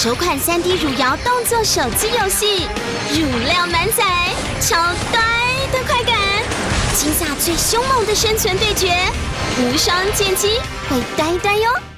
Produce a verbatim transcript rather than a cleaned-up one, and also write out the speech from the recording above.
首款 三 D 汝窑动作手机游戏，乳料满载，超呆的快感，今夏最凶猛的生存对决，无双剑姬会呆呆哟。